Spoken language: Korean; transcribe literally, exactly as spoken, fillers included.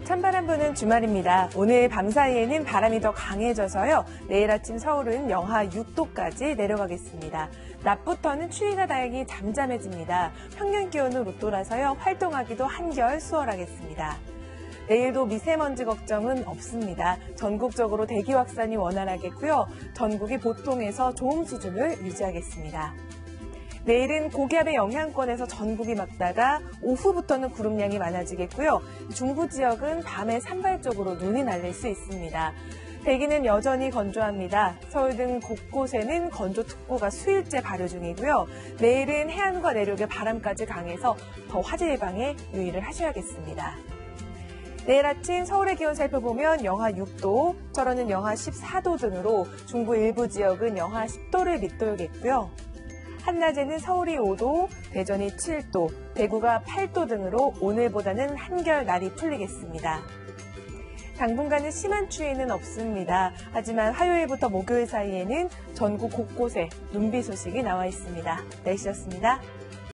찬바람 부는 주말입니다. 오늘 밤사이에는 바람이 더 강해져서요. 내일 아침 서울은 영하 육 도까지 내려가겠습니다. 낮부터는 추위가 다행히 잠잠해집니다. 평년 기온은 로또라서요. 활동하기도 한결 수월하겠습니다. 내일도 미세먼지 걱정은 없습니다. 전국적으로 대기 확산이 원활하겠고요. 전국이 보통에서 좋음 수준을 유지하겠습니다. 내일은 고기압의 영향권에서 전국이 막다가 오후부터는 구름량이 많아지겠고요. 중부 지역은 밤에 산발적으로 눈이 날릴 수 있습니다. 대기는 여전히 건조합니다. 서울 등 곳곳에는 건조특보가 수일째 발효 중이고요. 내일은 해안과 내륙의 바람까지 강해서 더 화재 예방에 유의를 하셔야겠습니다. 내일 아침 서울의 기온 살펴보면 영하 육 도, 철원은 영하 십사 도 등으로 중부 일부 지역은 영하 십 도를 밑돌겠고요. 한낮에는 서울이 오 도, 대전이 칠 도, 대구가 팔 도 등으로 오늘보다는 한결 날이 풀리겠습니다. 당분간은 심한 추위는 없습니다. 하지만 화요일부터 목요일 사이에는 전국 곳곳에 눈비 소식이 나와 있습니다. 날씨였습니다.